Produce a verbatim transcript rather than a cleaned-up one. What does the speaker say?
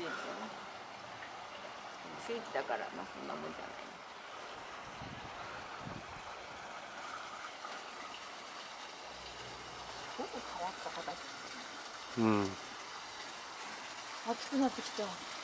いですよね。週一だからまあそんなもんじゃない。ちょっと変わった形。 うん。 暑くなってきた。